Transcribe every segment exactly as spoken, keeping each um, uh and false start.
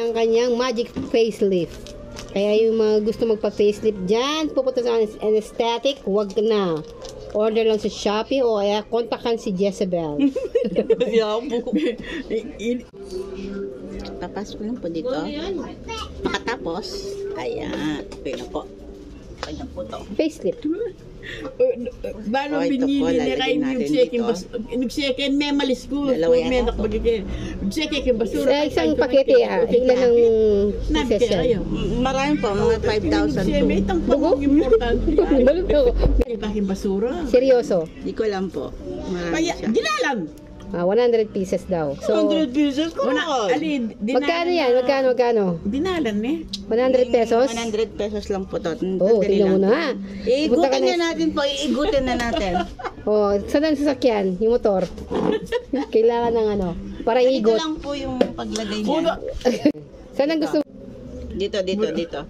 ang kanyang magic facelift. Kaya yung mga gusto magpa-facelift dyan, pupunta sa anesthetic, wag na. Order lang sa Shopee o kaya kontakan si Jezebel. Tapos ko lang po dito. Makatapos, ayan, okay na po. Kanya po to. Facelift. Balo Oh, ito po, binili ni lalagyan Rain natin yung second dito. bas... Nag-second may malis ko. Dalawa yan May ako. nakabagigil. Nag-second basura. Sa isang pakete, ah, ilan ang Nabi pieces kaya yan? ayaw. Marami po, mga five thousand Siya po. may itang pagong importante. Balot ako. May baking basura. Seryoso. Di ko alam po. Marami Kaya, siya. dinalan. Ah, one hundred pieces daw. So, one hundred pieces ko Una, na. alin, dinalan. magkano yan? Magkano, magkano? Dinalan eh. one hundred pesos? one hundred pesos lang po to. Oh, Tandali tingnan mo lang. na. Punta ka Iigutin na- na natin po. Iigutin na natin. Oh, saan ang sasakyan? Yung motor. Kailangan ng ano, para Ito igot. lang po yung paglagay Puno. niya. Saan ang gusto? Dito, dito, dito.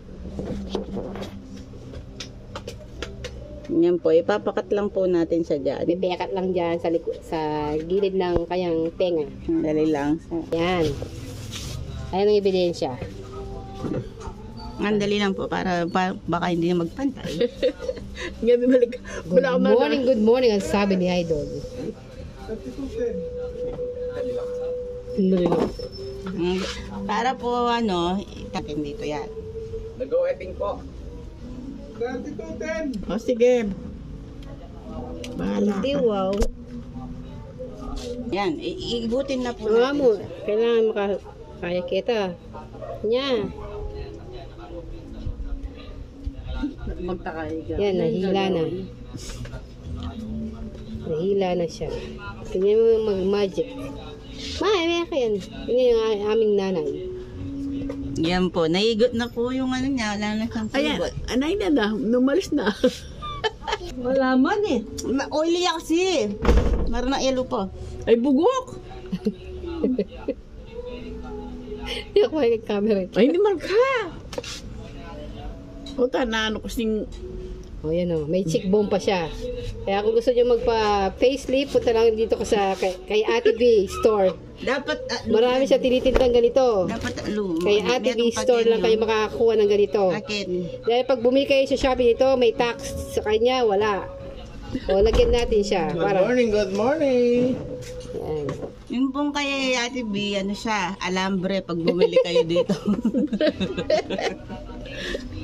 Yan po, ipapakat lang po natin sa dyan. Bibekat lang dyan sa, liku- sa gilid ng kanyang tenga. Dali lang. Yan. Ayan ang ebidensya. Ang dali lang po para pa, baka hindi na magpantay. Ngayon balik. Good Wala akong morning, good morning, ang sabi ni Idol. Mm, para po ano, itakin dito yan. Nag-o-etting po. O sige. Bahala Hindi, ka. wow. Yan, i- iigutin na po Mga natin. mo, kailangan makakaya kita. Nya. Magtakay ka. Yan, nahila na. Nahila na siya. Tingnan mo yung mag-magic. Ma, may ka yan. Tingnan yung a- aming nanay. Yan po, naigot na po yung ano niya, wala na siyang Ayan, sugot. anay na na. Numalis na. Wala man eh. Ma- Oily kasi. Meron na yellow po. Ay, bugok. Hindi ako may camera. Ay, hindi man ka. O, tanano kasing... O yan o, may cheekbone pa siya. Kaya kung gusto nyo magpa-facelift, punta lang dito ka sa kay, kay Ate B store. Dapat, ah, Marami siya tinitindang ganito. dapat, alu. Kay Ate B store lang kayo makakakuha ng ganito. Bakit? Dahil pag bumili kayo sa Shopee nito, may tax sa kanya, wala. O, lagyan natin siya. Good Para, morning, good morning. yan. Yung pong kay Ate B, ano siya, alambre pag bumili kayo dito.